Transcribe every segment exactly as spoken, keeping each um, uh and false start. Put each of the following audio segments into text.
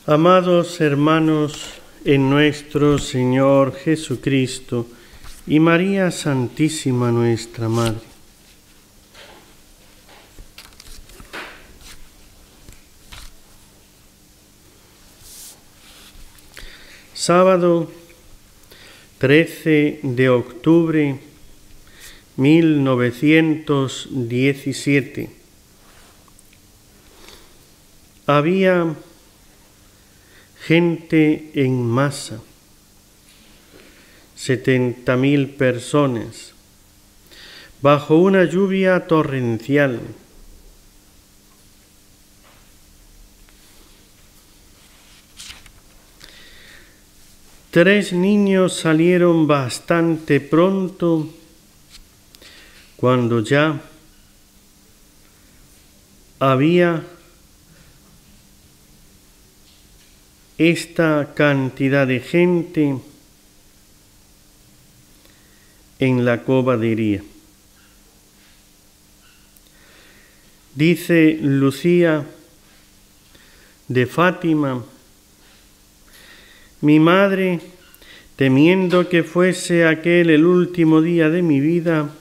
Amados hermanos en nuestro Señor Jesucristo y María Santísima nuestra Madre, sábado trece de octubre mil novecientos diecisiete. Había gente en masa, setenta mil personas, bajo una lluvia torrencial. Tres niños salieron bastante pronto cuando ya había esta cantidad de gente en la cova de Iría. Dice Lucía de Fátima: mi madre, temiendo que fuese aquel el último día de mi vida,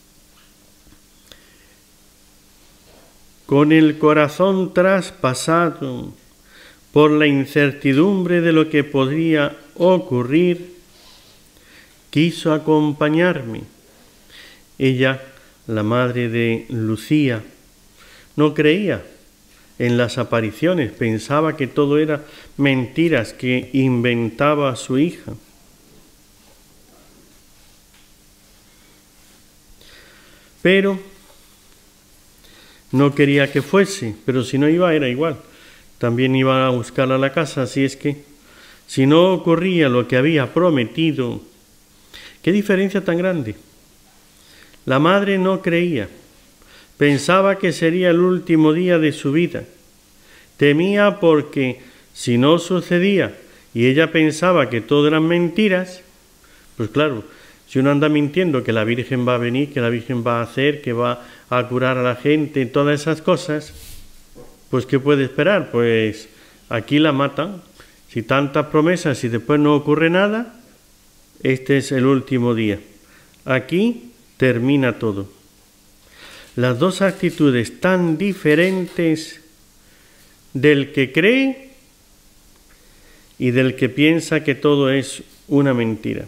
con el corazón traspasado por la incertidumbre de lo que podría ocurrir, quiso acompañarme. Ella, la madre de Lucía, no creía en las apariciones, pensaba que todo era mentiras que inventaba su hija. Pero no quería que fuese, pero si no iba era igual. También iba a buscarla a la casa, así es que si no ocurría lo que había prometido, qué diferencia tan grande. La madre no creía, pensaba que sería el último día de su vida, temía porque si no sucedía y ella pensaba que todo eran mentiras, pues claro, si uno anda mintiendo que la Virgen va a venir, que la Virgen va a hacer, que va a curar a la gente, todas esas cosas, pues ¿qué puede esperar? Pues aquí la matan. Si tantas promesas y después no ocurre nada, este es el último día. Aquí termina todo. Las dos actitudes tan diferentes del que cree y del que piensa que todo es una mentira.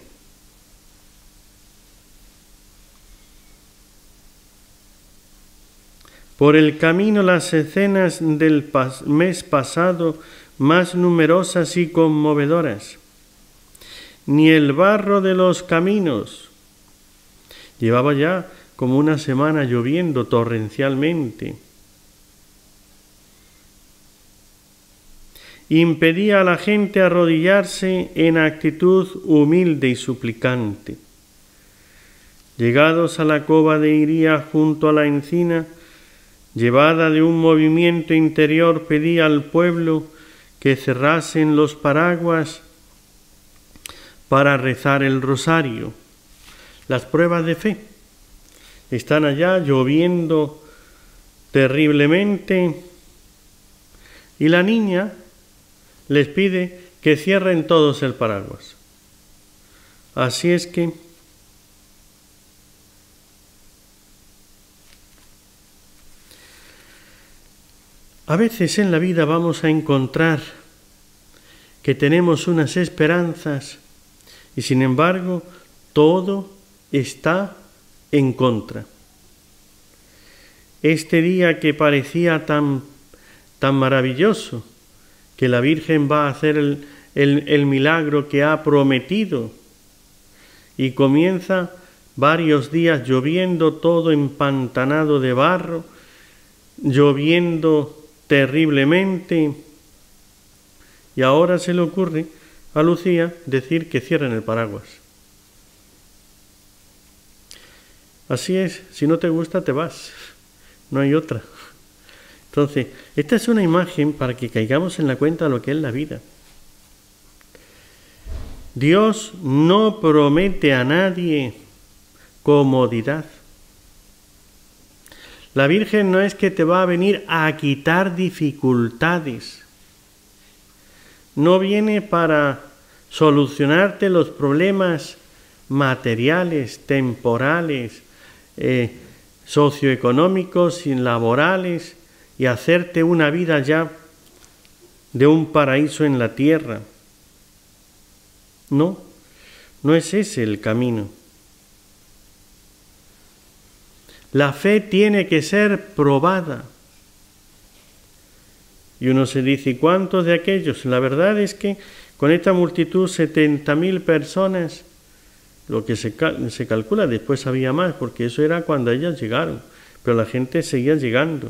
Por el camino las escenas del pas- mes pasado más numerosas y conmovedoras. Ni el barro de los caminos. Llevaba ya como una semana lloviendo torrencialmente. Impedía a la gente arrodillarse en actitud humilde y suplicante. Llegados a la cova de Iría junto a la encina, llevada de un movimiento interior, pedía al pueblo que cerrasen los paraguas para rezar el rosario. Las pruebas de fe están allá lloviendo terriblemente y la niña les pide que cierren todos el paraguas. Así es que a veces en la vida vamos a encontrar que tenemos unas esperanzas y sin embargo todo está en contra. Este día que parecía tan, tan maravilloso, que la Virgen va a hacer el, el, el milagro que ha prometido, y comienza varios días lloviendo, todo empantanado de barro, lloviendo terriblemente, y ahora se le ocurre a Lucía decir que cierren el paraguas. Así es, si no te gusta te vas, no hay otra. Entonces, esta es una imagen para que caigamos en la cuenta de lo que es la vida. Dios no promete a nadie comodidad. La Virgen no es que te va a venir a quitar dificultades. no viene para solucionarte los problemas materiales, temporales, eh, socioeconómicos y laborales y hacerte una vida ya de un paraíso en la tierra. No, no es ese el camino. La fe tiene que ser probada. Y uno se dice, ¿y cuántos de aquellos? La verdad es que con esta multitud, setenta mil personas, lo que se, cal se calcula, después había más, porque eso era cuando ellas llegaron, pero la gente seguía llegando.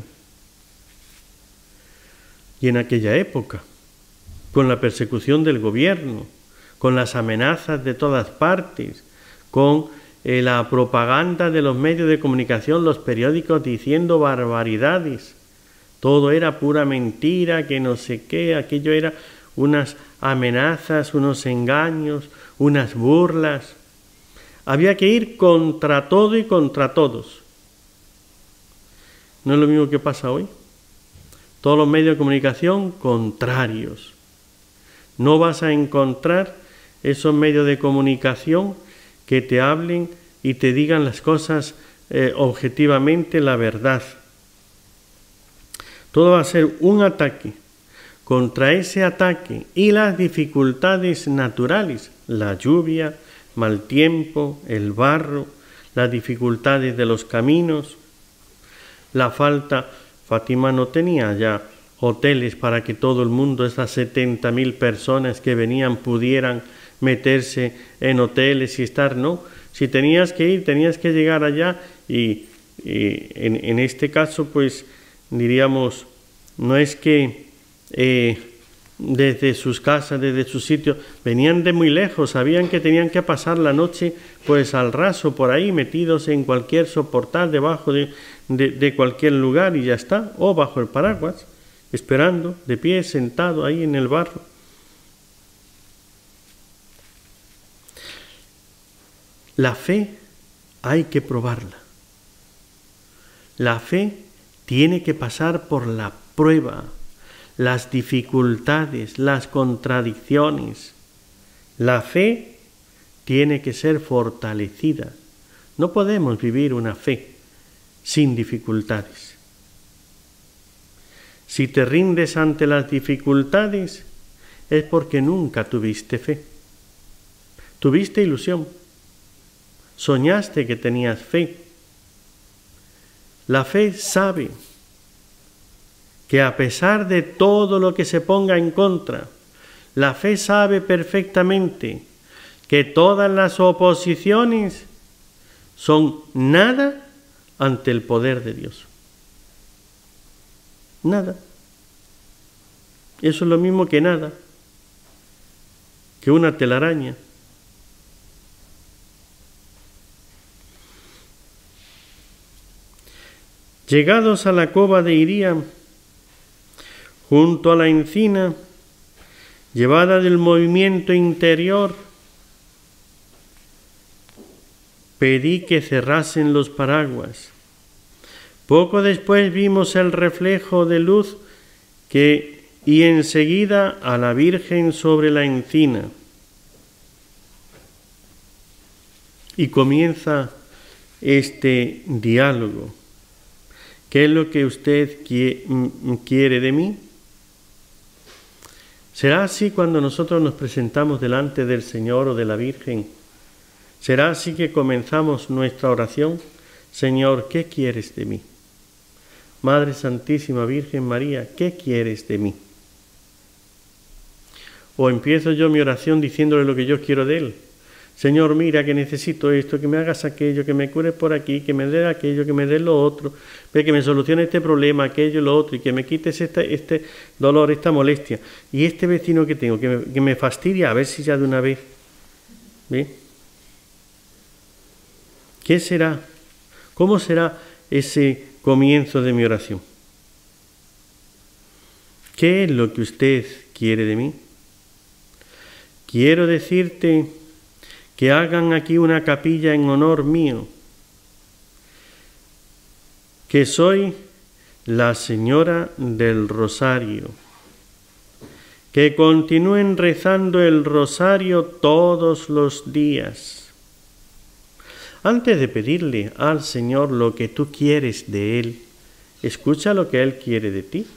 Y en aquella época, con la persecución del gobierno, con las amenazas de todas partes, con eh, la propaganda de los medios de comunicación, los periódicos diciendo barbaridades, todo era pura mentira, que no sé qué, aquello era unas amenazas, unos engaños, unas burlas. Había que ir contra todo y contra todos. ¿No es lo mismo que pasa hoy? Todos los medios de comunicación contrarios. No vas a encontrar esos medios de comunicación que te hablen y te digan las cosas eh, objetivamente, la verdad. Todo va a ser un ataque. Contra ese ataque y las dificultades naturales, la lluvia, mal tiempo, el barro, las dificultades de los caminos, la falta. Fátima no tenía ya hoteles para que todo el mundo, esas setenta mil personas que venían, pudieran meterse en hoteles y estar, no. Si tenías que ir, tenías que llegar allá y, y en, en este caso, pues diríamos, no es que eh, desde sus casas, desde sus sitios, venían de muy lejos, sabían que tenían que pasar la noche pues al raso, por ahí, metidos en cualquier soportal, debajo de, de, de cualquier lugar y ya está, o bajo el paraguas, esperando, de pie, sentado ahí en el barro. La fe hay que probarla. La fe tiene que pasar por la prueba, las dificultades, las contradicciones. La fe tiene que ser fortalecida. No podemos vivir una fe sin dificultades. Si te rindes ante las dificultades, es porque nunca tuviste fe. Tuviste ilusión. Soñaste que tenías fe. La fe sabe que a pesar de todo lo que se ponga en contra, la fe sabe perfectamente que todas las oposiciones son nada ante el poder de Dios. Nada. Eso es lo mismo que nada, que una telaraña. Llegados a la cova de Iría, junto a la encina, llevada del movimiento interior, pedí que cerrasen los paraguas. Poco después vimos el reflejo de luz que, y enseguida a la Virgen sobre la encina. Y comienza este diálogo. ¿Qué es lo que usted quiere de mí? ¿Será así cuando nosotros nos presentamos delante del Señor o de la Virgen? ¿Será así que comenzamos nuestra oración? Señor, ¿qué quieres de mí? Madre Santísima Virgen María, ¿qué quieres de mí? O empiezo yo mi oración diciéndole lo que yo quiero de Él. Señor, mira que necesito esto, que me hagas aquello, que me cures por aquí, que me dé aquello, que me dé lo otro, que me solucione este problema, aquello, lo otro, y que me quites este, este dolor, esta molestia. Y este vecino que tengo, que me, que me fastidia, a ver si ya de una vez. ¿Ve? ¿Qué será? ¿Cómo será ese comienzo de mi oración? ¿Qué es lo que usted quiere de mí? Quiero decirte que hagan aquí una capilla en honor mío, que soy la Señora del Rosario, que continúen rezando el rosario todos los días. Antes de pedirle al Señor lo que tú quieres de Él, escucha lo que Él quiere de ti.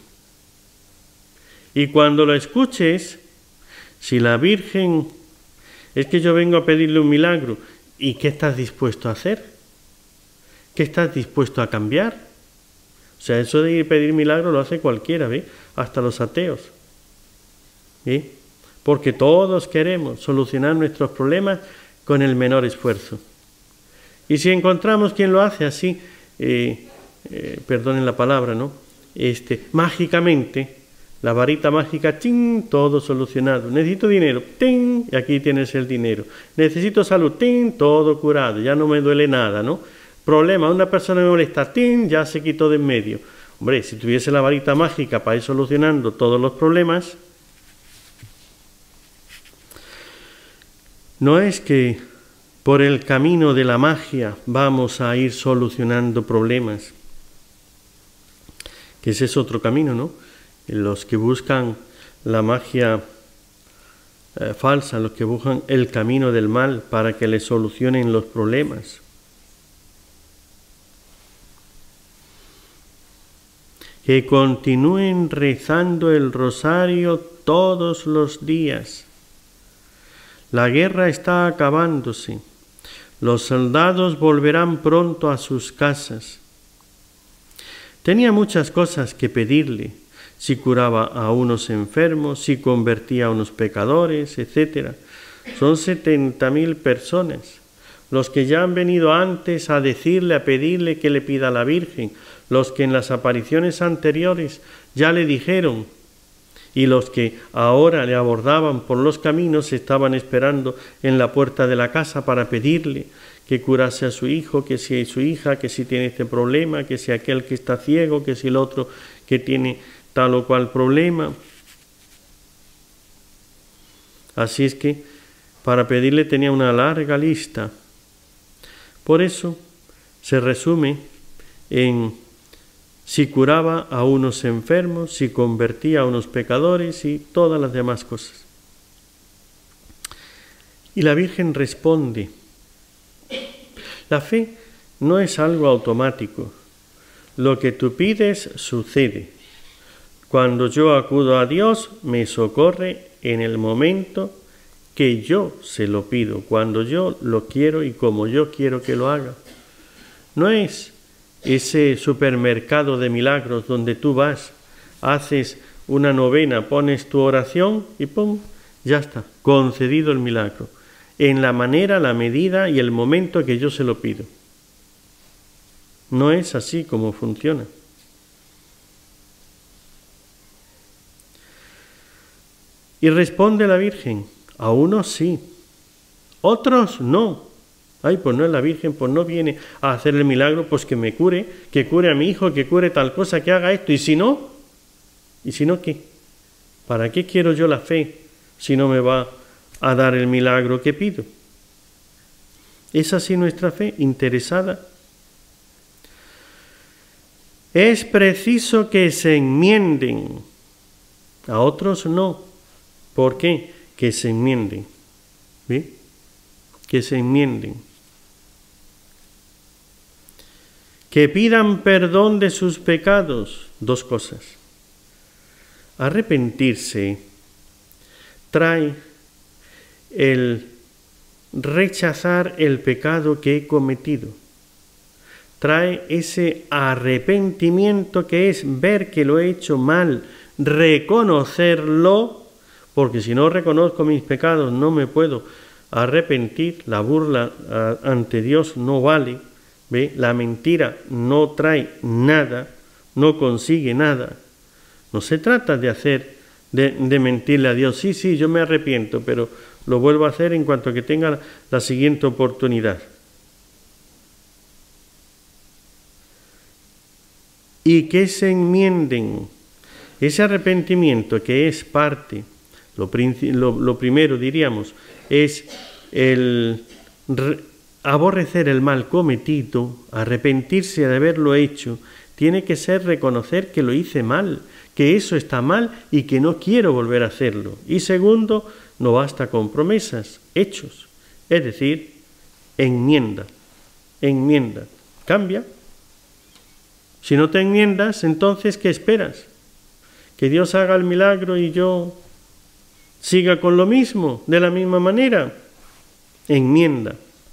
Y cuando lo escuches, si la Virgen, es que yo vengo a pedirle un milagro, ¿y qué estás dispuesto a hacer? ¿Qué estás dispuesto a cambiar? O sea, eso de ir a pedir milagro lo hace cualquiera, ¿ve? Hasta los ateos. ¿Sí? Porque todos queremos solucionar nuestros problemas con el menor esfuerzo. Y si encontramos quien lo hace así, eh, eh, perdonen la palabra, ¿no? Este, mágicamente, la varita mágica, ¡ting!, todo solucionado. Necesito dinero, ¡ting!, y aquí tienes el dinero. Necesito salud, ¡ting!, todo curado, ya no me duele nada, ¿no? Problema, una persona me molesta, ¡ting!, ya se quitó de en medio. Hombre, si tuviese la varita mágica para ir solucionando todos los problemas, no es que por el camino de la magia vamos a ir solucionando problemas, que ese es otro camino, ¿no? Los que buscan la magia eh, falsa, los que buscan el camino del mal para que les solucionen los problemas. Que continúen rezando el rosario todos los días. La guerra está acabándose. Los soldados volverán pronto a sus casas. Tenía muchas cosas que pedirle, si curaba a unos enfermos, si convertía a unos pecadores, etcétera. Son setenta mil personas, los que ya han venido antes a decirle, a pedirle que le pida a la Virgen, los que en las apariciones anteriores ya le dijeron, y los que ahora le abordaban por los caminos estaban esperando en la puerta de la casa para pedirle que curase a su hijo, que si su hija, que si tiene este problema, que si aquel que está ciego, que si el otro que tiene tal o cual problema. Así es que para pedirle tenía una larga lista. Por eso se resume en si curaba a unos enfermos, si convertía a unos pecadores y todas las demás cosas. Y la Virgen responde. La fe no es algo automático. Lo que tú pides sucede. Cuando yo acudo a Dios, me socorre en el momento que yo se lo pido, cuando yo lo quiero y como yo quiero que lo haga. No es ese supermercado de milagros donde tú vas, haces una novena, pones tu oración y ¡pum!, ya está, concedido el milagro, en la manera, la medida y el momento que yo se lo pido. No es así como funciona. Y responde la Virgen, a unos sí, otros no. Ay, pues no es la Virgen, pues no viene a hacer el milagro, pues que me cure, que cure a mi hijo, que cure tal cosa, que haga esto. ¿Y si no? ¿Y si no qué? ¿Para qué quiero yo la fe si no me va a dar el milagro que pido? ¿Es así nuestra fe, interesada? Es preciso que se enmienden, a otros no. ¿Por qué? Que se enmienden. ¿Sí? Que se enmienden. Que pidan perdón de sus pecados. Dos cosas. Arrepentirse trae el rechazar el pecado que he cometido. Trae ese arrepentimiento que es ver que lo he hecho mal, reconocerlo, porque si no reconozco mis pecados no me puedo arrepentir. La burla ante Dios no vale, ¿ve? La mentira no trae nada, no consigue nada. No se trata de hacer, de, de mentirle a Dios. Sí, sí, yo me arrepiento, pero lo vuelvo a hacer en cuanto que tenga la, la siguiente oportunidad. Y que se enmienden. Ese arrepentimiento que es parte, lo, lo, lo primero diríamos, es el re, aborrecer el mal cometido, arrepentirse de haberlo hecho, tiene que ser reconocer que lo hice mal, que eso está mal y que no quiero volver a hacerlo. Y segundo, no basta con promesas, hechos. Es decir, enmienda, enmienda. Cambia. Si no te enmiendas, entonces, ¿qué esperas? ¿Que Dios haga el milagro y yo siga con lo mismo, de la misma manera? Enmienda.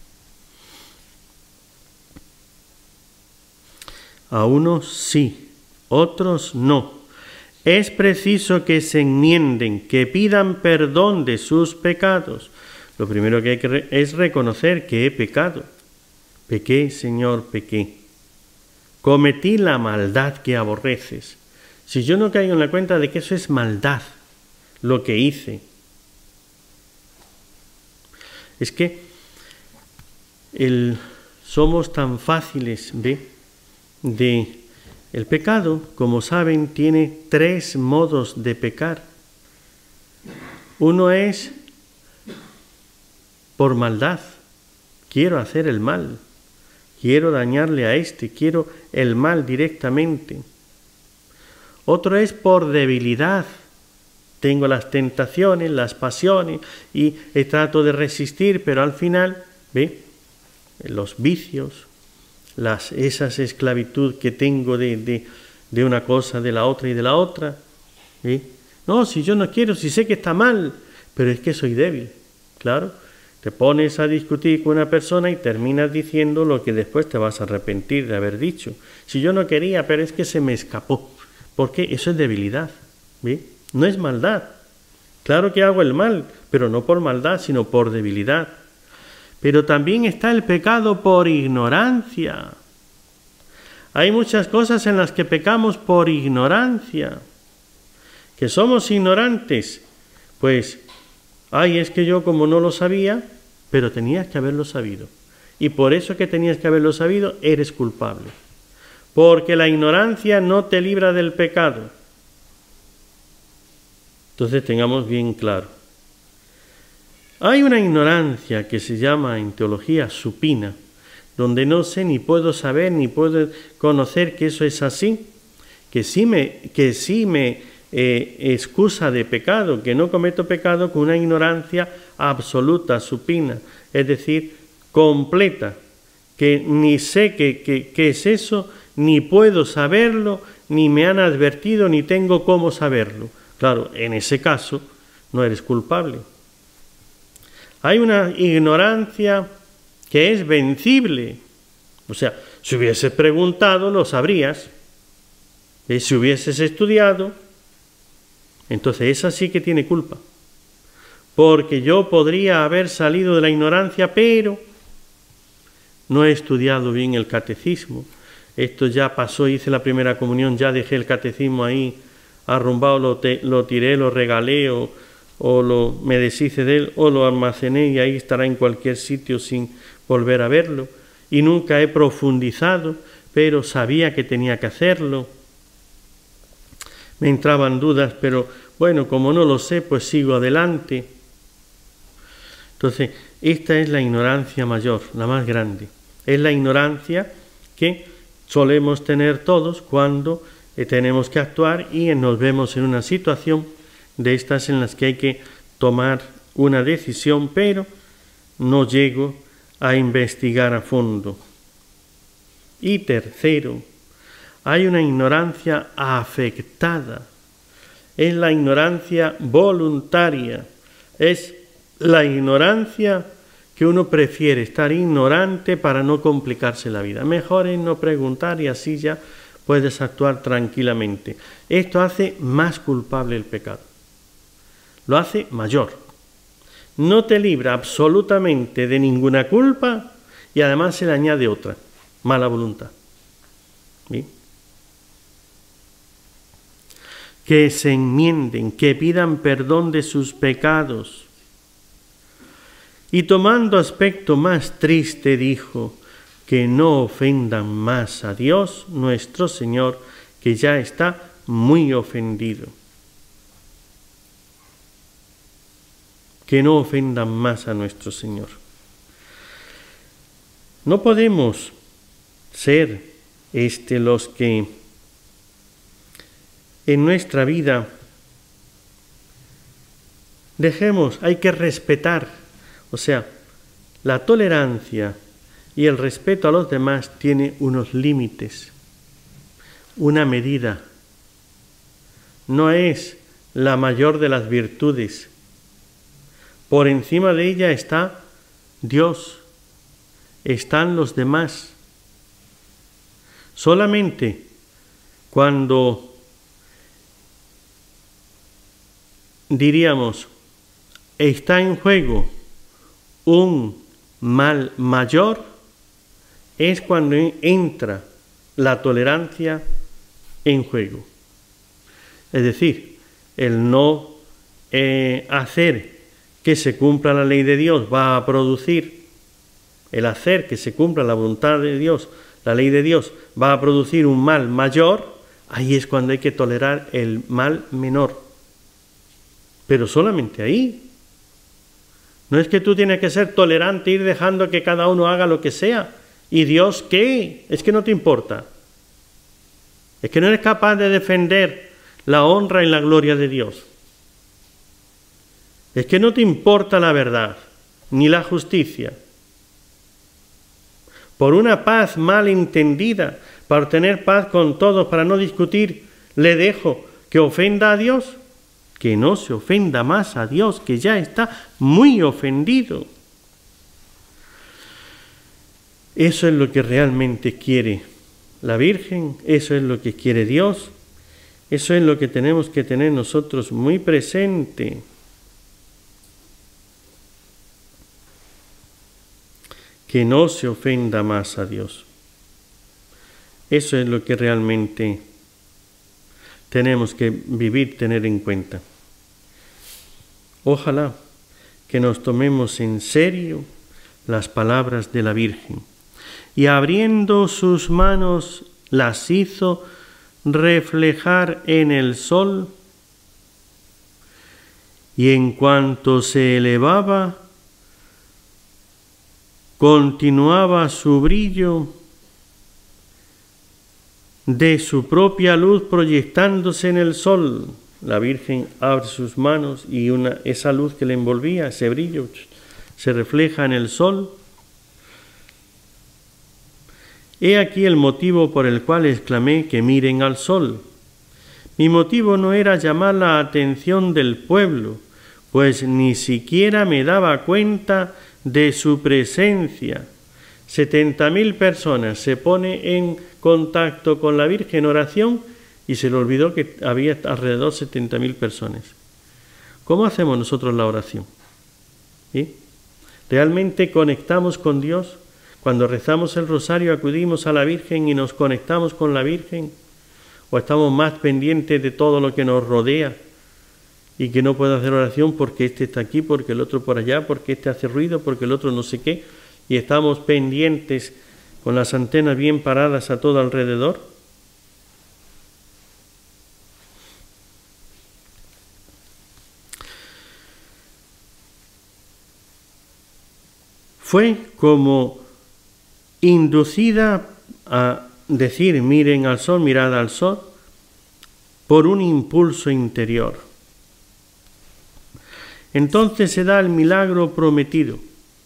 A unos sí, otros no. Es preciso que se enmienden, que pidan perdón de sus pecados. Lo primero que hay que re- es reconocer que he pecado. Pequé, Señor, pequé. Cometí la maldad que aborreces. Si yo no caigo en la cuenta de que eso es maldad, lo que hice, es que el, somos tan fáciles de, de... El pecado, como saben, tiene tres modos de pecar. Uno es por maldad. Quiero hacer el mal. Quiero dañarle a este. Quiero el mal directamente. Otro es por debilidad. Tengo las tentaciones, las pasiones y trato de resistir, pero al final, ¿ve? Los vicios, las, esas esclavitud que tengo de, de, de una cosa, de la otra y de la otra. ¿Sí? No, si yo no quiero, si sé que está mal, pero es que soy débil. Claro, te pones a discutir con una persona y terminas diciendo lo que después te vas a arrepentir de haber dicho. Si yo no quería, pero es que se me escapó. Porque eso es debilidad. ¿Sí? No es maldad. Claro que hago el mal, pero no por maldad, sino por debilidad. Pero también está el pecado por ignorancia. Hay muchas cosas en las que pecamos por ignorancia. Que somos ignorantes. Pues, ay, es que yo como no lo sabía, pero tenías que haberlo sabido. Y por eso que tenías que haberlo sabido, eres culpable. Porque la ignorancia no te libra del pecado. Entonces tengamos bien claro. Hay una ignorancia que se llama en teología supina, donde no sé ni puedo saber ni puedo conocer que eso es así, que sí me, que sí me eh, excusa de pecado, que no cometo pecado con una ignorancia absoluta, supina, es decir, completa, que ni sé qué que, que es eso, ni puedo saberlo, ni me han advertido, ni tengo cómo saberlo. Claro, en ese caso no eres culpable. Hay una ignorancia que es vencible. O sea, si hubieses preguntado, lo sabrías. Y si hubieses estudiado, entonces esa sí que tiene culpa. Porque yo podría haber salido de la ignorancia, pero no he estudiado bien el catecismo. Esto ya pasó, hice la primera comunión, ya dejé el catecismo ahí arrumbado, lo, te, lo tiré, lo regalé o, o lo, me deshice de él o lo almacené y ahí estará en cualquier sitio sin volver a verlo. Y nunca he profundizado, pero sabía que tenía que hacerlo. Me entraban dudas, pero bueno, como no lo sé, pues sigo adelante. Entonces, esta es la ignorancia mayor, la más grande. Es la ignorancia que solemos tener todos cuando eh, tenemos que actuar y nos vemos en una situación de estas en las que hay que tomar una decisión, pero no llego a investigar a fondo. Y tercero, hay una ignorancia afectada. Es la ignorancia voluntaria. Es la ignorancia que uno prefiere estar ignorante para no complicarse la vida. Mejor es no preguntar y así ya puedes actuar tranquilamente. Esto hace más culpable el pecado. Lo hace mayor. No te libra absolutamente de ninguna culpa y además se le añade otra, mala voluntad. ¿Bien? Que se enmienden, que pidan perdón de sus pecados. Y tomando aspecto más triste dijo, que no ofendan más a Dios nuestro Señor, que ya está muy ofendido. Que no ofendan más a nuestro Señor. No podemos ser este, los que en nuestra vida, dejemos, hay que respetar, o sea, la tolerancia y el respeto a los demás tiene unos límites, una medida. No es la mayor de las virtudes. Por encima de ella está Dios, están los demás. Solamente cuando diríamos está en juego un mal mayor, es cuando entra la tolerancia en juego. Es decir, el no eh, hacer que se cumpla la ley de Dios va a producir, el hacer que se cumpla la voluntad de Dios, la ley de Dios, va a producir un mal mayor, ahí es cuando hay que tolerar el mal menor. Pero solamente ahí. No es que tú tienes que ser tolerante, ir dejando que cada uno haga lo que sea. ¿Y Dios qué? Es que no te importa. Es que no eres capaz de defender la honra y la gloria de Dios. Es que no te importa la verdad, ni la justicia. Por una paz mal entendida, para tener paz con todos, para no discutir, le dejo que ofenda a Dios. Que no se ofenda más a Dios, que ya está muy ofendido. Eso es lo que realmente quiere la Virgen, eso es lo que quiere Dios, eso es lo que tenemos que tener nosotros muy presente. Que no se ofenda más a Dios. Eso es lo que realmente tenemos que vivir, tener en cuenta. Ojalá que nos tomemos en serio las palabras de la Virgen. Y abriendo sus manos las hizo reflejar en el sol, y en cuanto se elevaba, continuaba su brillo de su propia luz proyectándose en el sol. La Virgen abre sus manos y una, esa luz que le envolvía, ese brillo, se refleja en el sol. He aquí el motivo por el cual exclamé que miren al sol. Mi motivo no era llamar la atención del pueblo, pues ni siquiera me daba cuenta de su presencia. Setenta mil personas se pone en contacto con la Virgen en oración y se le olvidó que había alrededor de setenta mil personas. ¿Cómo hacemos nosotros la oración? ¿Sí? ¿Realmente conectamos con Dios? Cuando rezamos el rosario acudimos a la Virgen y nos conectamos con la Virgen, o estamos más pendientes de todo lo que nos rodea y que no puedo hacer oración porque este está aquí, porque el otro por allá, porque este hace ruido, porque el otro no sé qué, y estamos pendientes con las antenas bien paradas a todo alrededor. Fue como inducida a decir miren al sol, mirad al sol, por un impulso interior. Entonces se da el milagro prometido.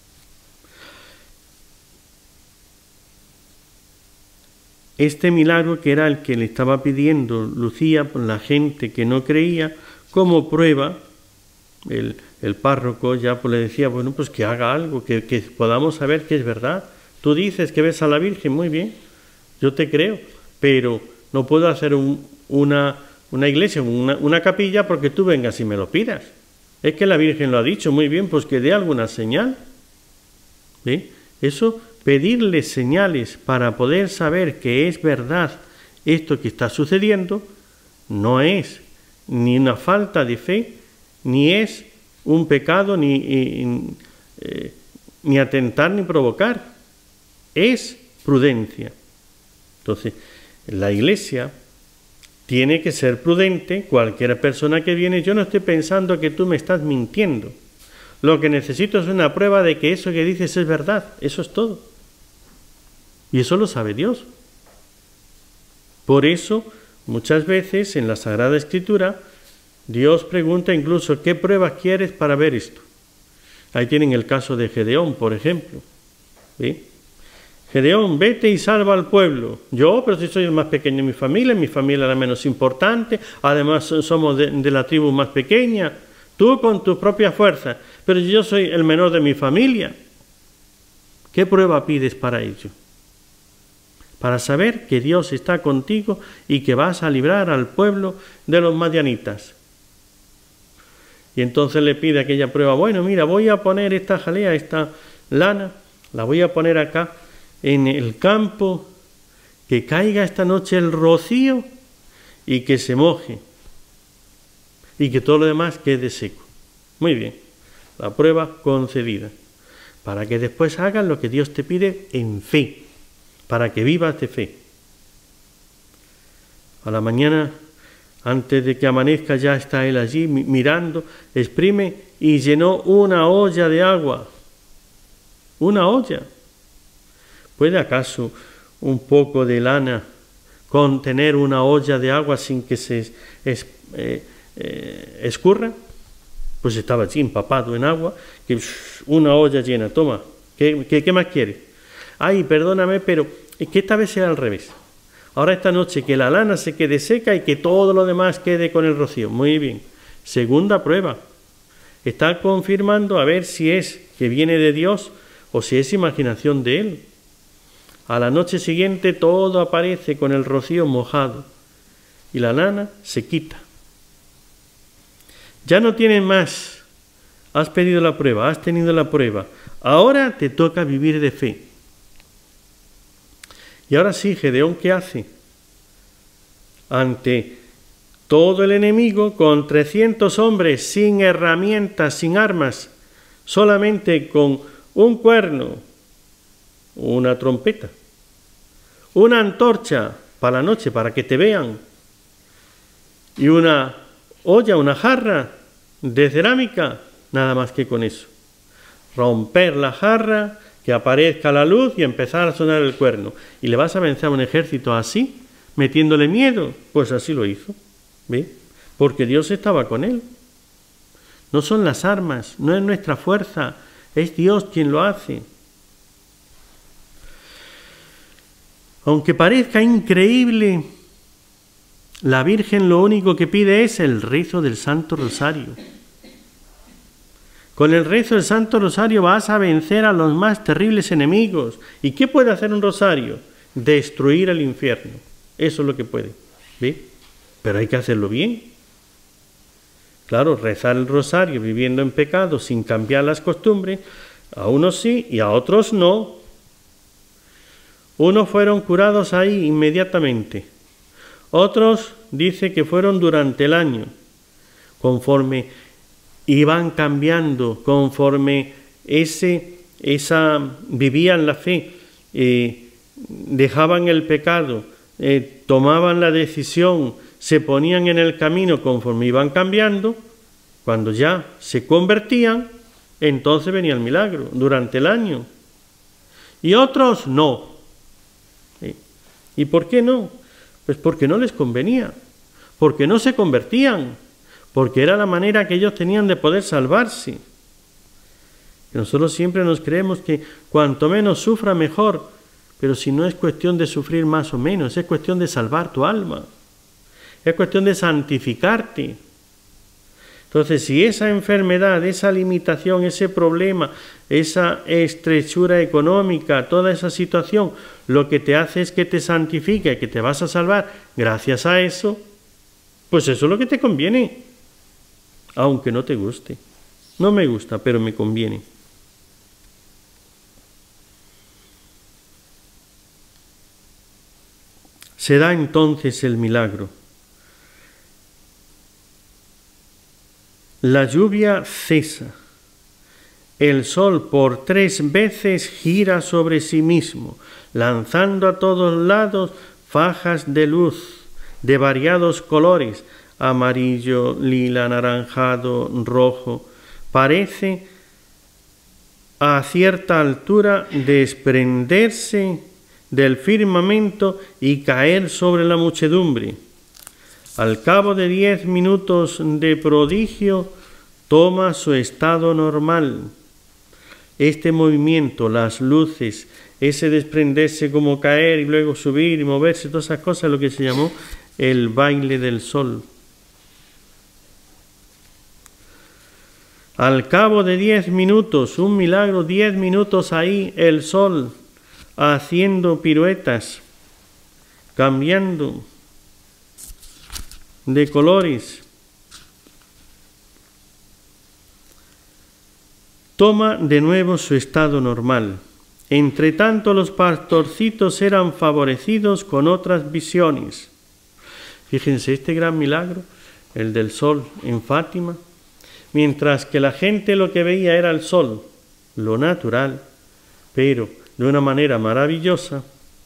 Este milagro que era el que le estaba pidiendo Lucía por la gente que no creía, como prueba, el, el párroco ya pues le decía, bueno, pues que haga algo, que, que podamos saber que es verdad. Tú dices que ves a la Virgen, muy bien, yo te creo, pero no puedo hacer un, una, una iglesia, una, una capilla porque tú vengas y me lo pidas. Es que la Virgen lo ha dicho, muy bien, pues que dé alguna señal. ¿Sí? Eso, pedirle señales para poder saber que es verdad esto que está sucediendo, no es ni una falta de fe, ni es un pecado, ni, ni, eh, ni atentar ni provocar. Es prudencia. Entonces, la Iglesia tiene que ser prudente. Cualquier persona que viene, yo no estoy pensando que tú me estás mintiendo. Lo que necesito es una prueba de que eso que dices es verdad. Eso es todo. Y eso lo sabe Dios. Por eso Muchas veces en la Sagrada Escritura Dios pregunta incluso ¿qué pruebas quieres para ver esto? Ahí tienen el caso de Gedeón, por ejemplo. ¿Sí? Gedeón, vete y salva al pueblo. Yo, pero si soy el más pequeño de mi familia, mi familia es la menos importante, además somos de, de la tribu más pequeña, tú con tus propias fuerzas, pero yo soy el menor de mi familia. ¿Qué prueba pides para ello? Para saber que Dios está contigo y que vas a librar al pueblo de los madianitas. Y entonces le pide aquella prueba, bueno, mira, voy a poner esta jalea, esta lana, la voy a poner acá en el campo, que caiga esta noche el rocío y que se moje y que todo lo demás quede seco. Muy bien, la prueba concedida, para que después hagas lo que Dios te pide en fe, para que vivas de fe. A la mañana, antes de que amanezca, ya está él allí mirando, exprime y llenó una olla de agua. Una olla. ¿Puede acaso un poco de lana contener una olla de agua sin que se es, es, eh, eh, escurra? Pues estaba allí empapado en agua, que una olla llena, toma, ¿qué, qué, qué más quieres? Ay, perdóname, pero es que esta vez sea al revés. Ahora esta noche que la lana se quede seca y que todo lo demás quede con el rocío. Muy bien. Segunda prueba. Está confirmando a ver si es que viene de Dios o si es imaginación de él. A la noche siguiente todo aparece con el rocío mojado y la lana se quita. Ya no tienes más. Has pedido la prueba, has tenido la prueba. Ahora te toca vivir de fe. Y ahora sí, Gedeón, ¿qué hace? Ante todo el enemigo, con trescientos hombres, sin herramientas, sin armas, solamente con un cuerno, una trompeta, una antorcha para la noche, para que te vean, y una olla, una jarra de cerámica, nada más que con eso. Romper la jarra, que aparezca la luz y empezar a sonar el cuerno. ¿Y le vas a vencer a un ejército así, metiéndole miedo? Pues así lo hizo, ¿ve? Porque Dios estaba con él. No son las armas, no es nuestra fuerza, es Dios quien lo hace. Aunque parezca increíble, la Virgen lo único que pide es el rezo del Santo Rosario. Con el rezo del Santo Rosario vas a vencer a los más terribles enemigos. ¿Y qué puede hacer un rosario? Destruir el infierno. Eso es lo que puede. ¿Ve? Pero hay que hacerlo bien. Claro, rezar el rosario viviendo en pecado sin cambiar las costumbres, a unos sí y a otros no. Unos fueron curados ahí inmediatamente. Otros dice que fueron durante el año, conforme iban cambiando, conforme ese, esa, vivían la fe, eh, dejaban el pecado, eh, tomaban la decisión, se ponían en el camino conforme iban cambiando. Cuando ya se convertían, entonces venía el milagro, durante el año. Y otros no. ¿Sí? ¿Y por qué no? Pues porque no les convenía, porque no se convertían, porque era la manera que ellos tenían de poder salvarse. Y nosotros siempre nos creemos que cuanto menos sufra mejor, pero si no es cuestión de sufrir más o menos, es cuestión de salvar tu alma, es cuestión de santificarte. Entonces, si esa enfermedad, esa limitación, ese problema, esa estrechura económica, toda esa situación, lo que te hace es que te santifique, que te vas a salvar gracias a eso, pues eso es lo que te conviene. Aunque no te guste. No me gusta, pero me conviene. Se da entonces el milagro. La lluvia cesa. El sol por tres veces gira sobre sí mismo, lanzando a todos lados fajas de luz de variados colores, amarillo, lila, anaranjado, rojo. Parece a cierta altura desprenderse del firmamento y caer sobre la muchedumbre. Al cabo de diez minutos de prodigio, toma su estado normal. Este movimiento, las luces, ese desprenderse como caer y luego subir y moverse, todas esas cosas, es lo que se llamó el baile del sol. Al cabo de diez minutos, un milagro, diez minutos ahí, el sol haciendo piruetas, cambiando de colores. Toma de nuevo su estado normal. Entre tanto, los pastorcitos eran favorecidos con otras visiones. Fíjense, este gran milagro, el del sol en Fátima, mientras que la gente lo que veía era el sol, lo natural, pero de una manera maravillosa,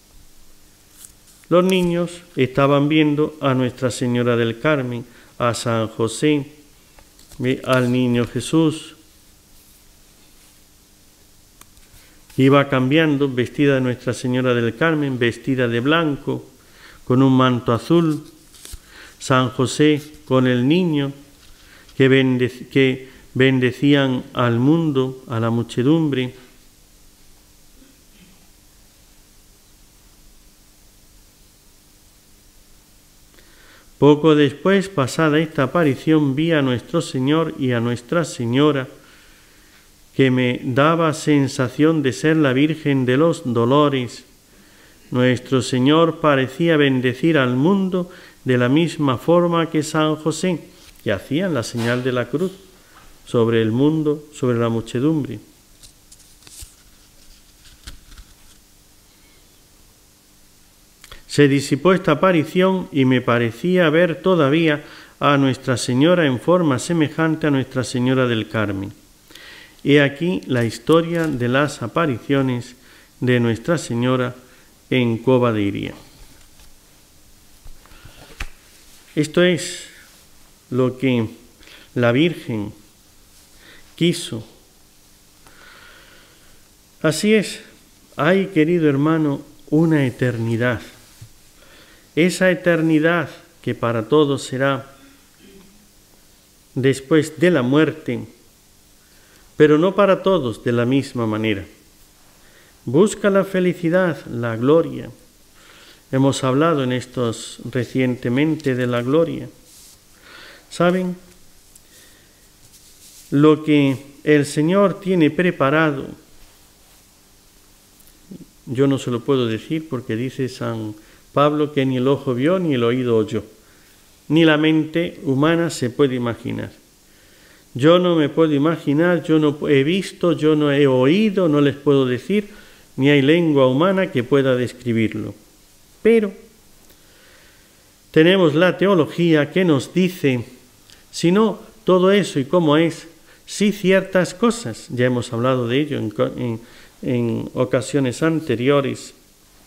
los niños estaban viendo a Nuestra Señora del Carmen, a San José, al Niño Jesús. Iba cambiando, vestida de Nuestra Señora del Carmen, vestida de blanco, con un manto azul. San José con el niño, que, bendec que bendecían al mundo, a la muchedumbre. Poco después, pasada esta aparición, vi a nuestro Señor y a Nuestra Señora, que me daba sensación de ser la Virgen de los Dolores. Nuestro Señor parecía bendecir al mundo de la misma forma que San José, que hacía la señal de la cruz sobre el mundo, sobre la muchedumbre. Se disipó esta aparición y me parecía ver todavía a Nuestra Señora en forma semejante a Nuestra Señora del Carmen. He aquí la historia de las apariciones de Nuestra Señora en Cova de Iría. Esto es lo que la Virgen quiso. Así es, hay, querido hermano, una eternidad. Esa eternidad que para todos será después de la muerte, pero no para todos de la misma manera. Busca la felicidad, la gloria. Hemos hablado en estos recientemente de la gloria. ¿Saben? Lo que el Señor tiene preparado, yo no se lo puedo decir porque dice San Pablo que ni el ojo vio ni el oído oyó, ni la mente humana se puede imaginar. Yo no me puedo imaginar, yo no he visto, yo no he oído, no les puedo decir, ni hay lengua humana que pueda describirlo. Pero tenemos la teología que nos dice, si no todo eso y cómo es, sí ciertas cosas, ya hemos hablado de ello en, en, en ocasiones anteriores.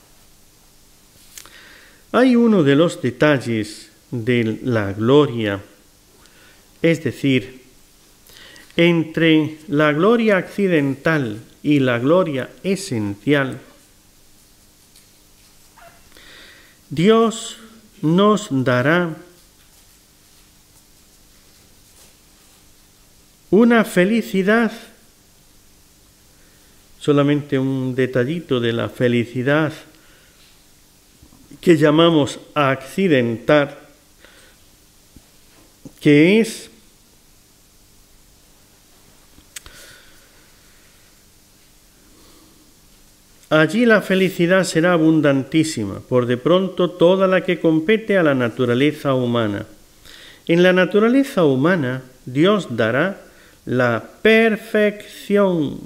Hay uno de los detalles de la gloria, es decir, entre la gloria accidental y la gloria esencial, Dios nos dará una felicidad, solamente un detallito de la felicidad que llamamos accidental, que es allí la felicidad será abundantísima, por de pronto toda la que compete a la naturaleza humana. En la naturaleza humana Dios dará la perfección,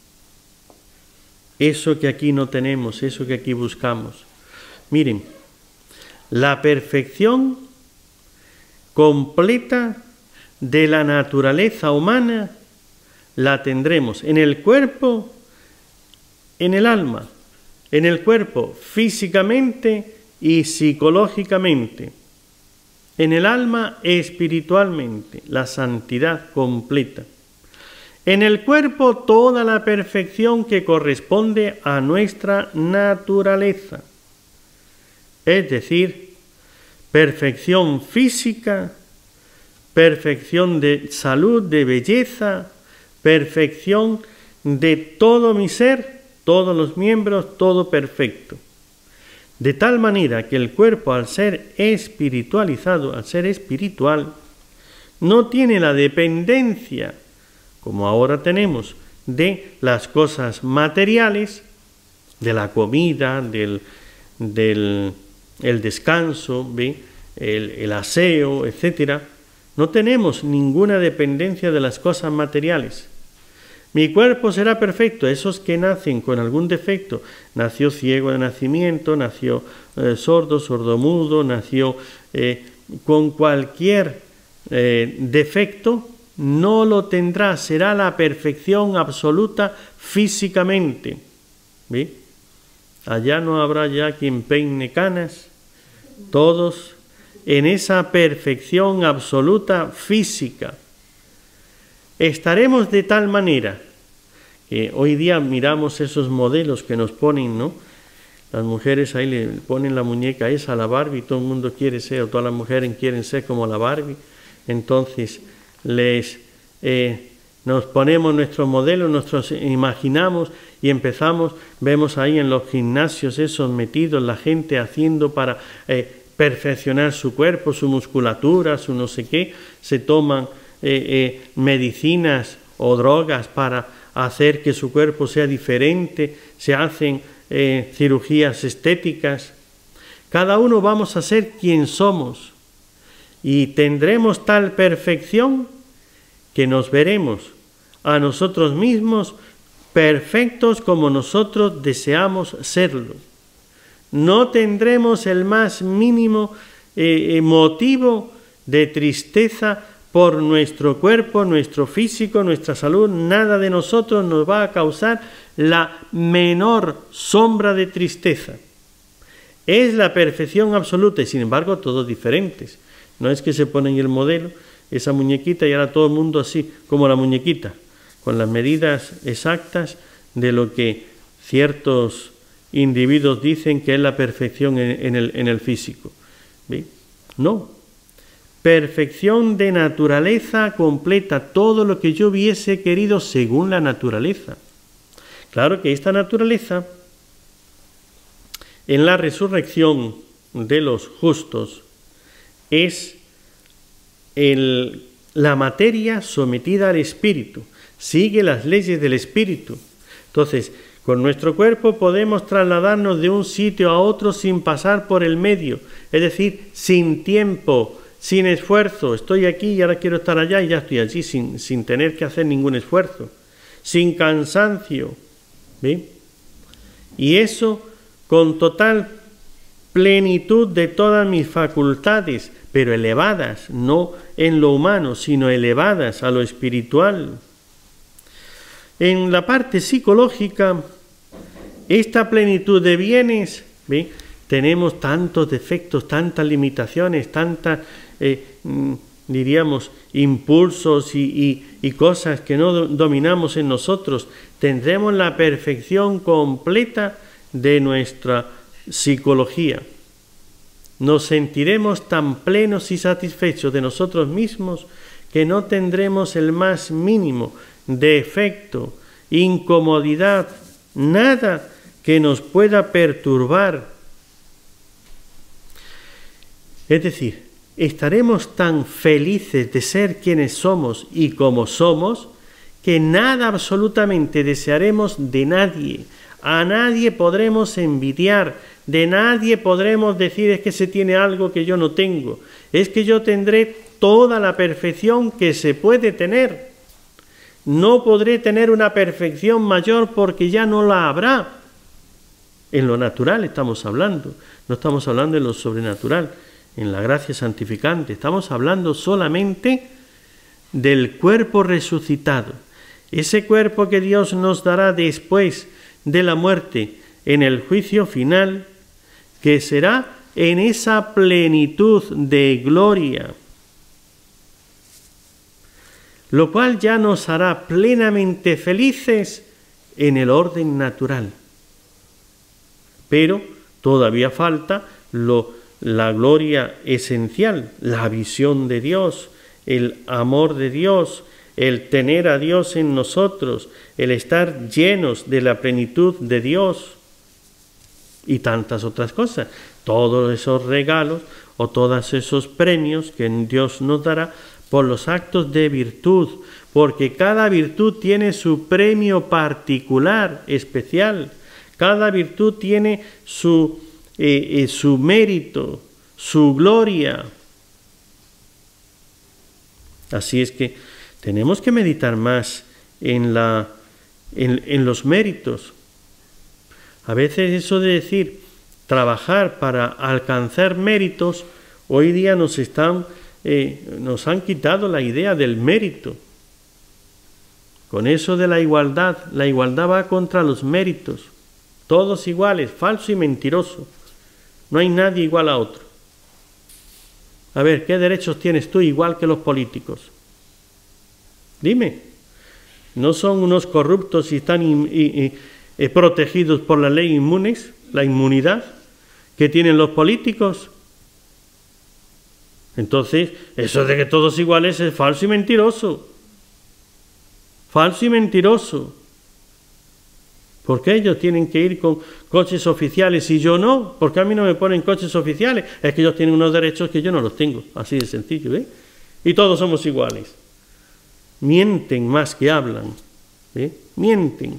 eso que aquí no tenemos, eso que aquí buscamos. Miren, la perfección completa de la naturaleza humana la tendremos en el cuerpo, en el alma, en el cuerpo físicamente y psicológicamente, en el alma espiritualmente, la santidad completa. En el cuerpo toda la perfección que corresponde a nuestra naturaleza, es decir, perfección física, perfección de salud, de belleza, perfección de todo mi ser, todos los miembros, todo perfecto. De tal manera que el cuerpo, al ser espiritualizado, al ser espiritual, no tiene la dependencia, como ahora tenemos, de las cosas materiales, de la comida, del, del el descanso, ¿ve? El, el aseo, etcétera. No tenemos ninguna dependencia de las cosas materiales. Mi cuerpo será perfecto. Esos que nacen con algún defecto, nació ciego de nacimiento, nació eh, sordo, sordomudo, nació eh, con cualquier eh, defecto, no lo tendrá, será la perfección absoluta físicamente. ¿Ve? Allá no habrá ya quien peine canas, todos en esa perfección absoluta física. Estaremos de tal manera que hoy día miramos esos modelos que nos ponen, ¿no? Las mujeres ahí le ponen la muñeca esa a la Barbie, todo el mundo quiere ser, o todas las mujeres quieren ser como la Barbie. Entonces les eh, nos ponemos nuestros modelos, nuestros imaginamos y empezamos, vemos ahí en los gimnasios esos metidos, la gente haciendo para eh, perfeccionar su cuerpo, su musculatura, su no sé qué, se toman eh, eh, medicinas o drogas para hacer que su cuerpo sea diferente, se hacen eh, cirugías estéticas. Cada uno vamos a ser quien somos y tendremos tal perfección que nos veremos a nosotros mismos perfectos como nosotros deseamos serlo. No tendremos el más mínimo eh, motivo de tristeza por nuestro cuerpo, nuestro físico, nuestra salud. Nada de nosotros nos va a causar la menor sombra de tristeza. Es la perfección absoluta y sin embargo todos diferentes. No es que se ponen el modelo, esa muñequita y ahora todo el mundo así como la muñequita, con las medidas exactas de lo que ciertos individuos dicen que es la perfección en, en, el, en el físico. ¿Ve? No. Perfección de naturaleza completa, todo lo que yo hubiese querido según la naturaleza. Claro que esta naturaleza, en la resurrección de los justos, es el, la materia sometida al espíritu, sigue las leyes del espíritu. Entonces, con nuestro cuerpo podemos trasladarnos de un sitio a otro sin pasar por el medio, es decir, sin tiempo, sin esfuerzo. Estoy aquí y ahora quiero estar allá y ya estoy allí sin, sin tener que hacer ningún esfuerzo, sin cansancio. ¿Ve? Y eso con total plenitud de todas mis facultades, pero elevadas, no en lo humano, sino elevadas a lo espiritual. En la parte psicológica, esta plenitud de bienes, ¿ve? Tenemos tantos defectos, tantas limitaciones, tantas, eh, diríamos, impulsos y, y, y cosas que no do, dominamos en nosotros. Tendremos la perfección completa de nuestra psicología. Nos sentiremos tan plenos y satisfechos de nosotros mismos que no tendremos el más mínimo defecto, incomodidad, nada que nos pueda perturbar. Es decir, estaremos tan felices de ser quienes somos y como somos que nada absolutamente desearemos de nadie. A nadie podremos envidiar, de nadie podremos decir es que se tiene algo que yo no tengo, es que yo tendré toda la perfección que se puede tener. No podré tener una perfección mayor porque ya no la habrá. En lo natural estamos hablando, no estamos hablando en lo sobrenatural, en la gracia santificante. Estamos hablando solamente del cuerpo resucitado. Ese cuerpo que Dios nos dará después de la muerte en el juicio final, que será en esa plenitud de gloria, lo cual ya nos hará plenamente felices en el orden natural. Pero todavía falta lo, la gloria esencial, la visión de Dios, el amor de Dios, el tener a Dios en nosotros, el estar llenos de la plenitud de Dios y tantas otras cosas. Todos esos regalos o todos esos premios que Dios nos dará por los actos de virtud, porque cada virtud tiene su premio particular, especial. Cada virtud tiene su, eh, eh, su mérito, su gloria. Así es que tenemos que meditar más en, la, en, en los méritos. A veces eso de decir trabajar para alcanzar méritos, hoy día nos, están, eh, nos han quitado la idea del mérito. Con eso de la igualdad, la igualdad va contra los méritos. Todos iguales, falso y mentiroso. No hay nadie igual a otro. A ver, ¿qué derechos tienes tú igual que los políticos? Dime, ¿no son unos corruptos y están in, in, in, eh, protegidos por la ley inmunes, la inmunidad que tienen los políticos? Entonces, eso de que todos iguales es falso y mentiroso. Falso y mentiroso. ¿Por qué ellos tienen que ir con coches oficiales y yo no? ¿Por qué a mí no me ponen coches oficiales? Es que ellos tienen unos derechos que yo no los tengo. Así de sencillo, ¿ve? Y todos somos iguales. Mienten más que hablan. ¿Ve? Mienten.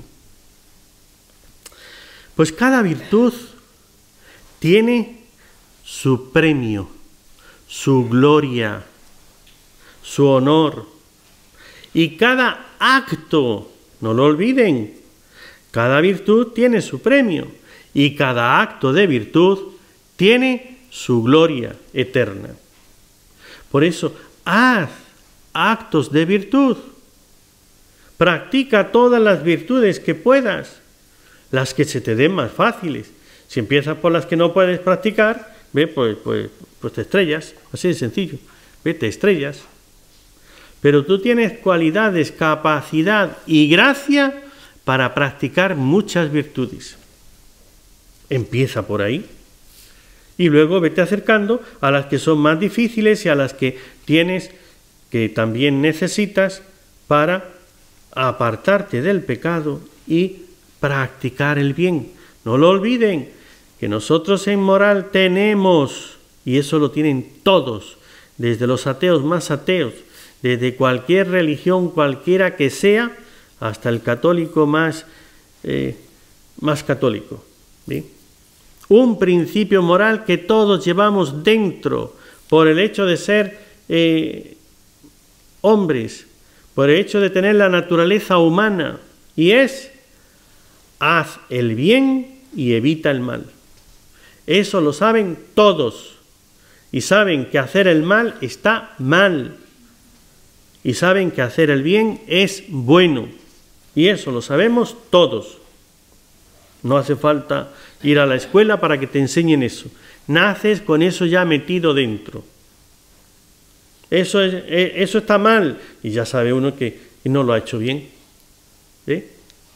Pues cada virtud tiene su premio, su gloria, su honor. Y cada acto, no lo olviden, cada virtud tiene su premio y cada acto de virtud tiene su gloria eterna. Por eso, haz actos de virtud. Practica todas las virtudes que puedas, las que se te den más fáciles. Si empiezas por las que no puedes practicar, ¿ve? Pues, pues, pues te estrellas, así de sencillo, ¿ve? Te estrellas. Pero tú tienes cualidades, capacidad y gracia para practicar muchas virtudes. Empieza por ahí y luego vete acercando a las que son más difíciles y a las que tienes, que también necesitas para apartarte del pecado y practicar el bien. No lo olviden, que nosotros en moral tenemos, y eso lo tienen todos, desde los ateos más ateos, desde cualquier religión, cualquiera que sea, hasta el católico más, eh, más católico. ¿Sí? Un principio moral que todos llevamos dentro por el hecho de ser eh, hombres, por el hecho de tener la naturaleza humana, y es: haz el bien y evita el mal. Eso lo saben todos, y saben que hacer el mal está mal, y saben que hacer el bien es bueno, y eso lo sabemos todos. No hace falta ir a la escuela para que te enseñen eso. Naces con eso ya metido dentro. Eso, es, eso está mal, y ya sabe uno que no lo ha hecho bien. ¿Eh?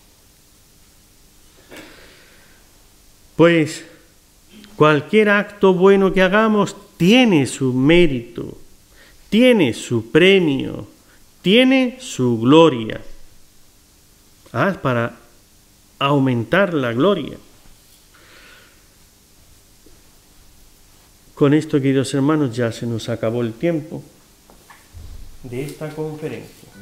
Pues cualquier acto bueno que hagamos tiene su mérito, tiene su premio, tiene su gloria. Ah, para aumentar la gloria. Con esto, queridos hermanos, ya se nos acabó el tiempo de esta conferencia.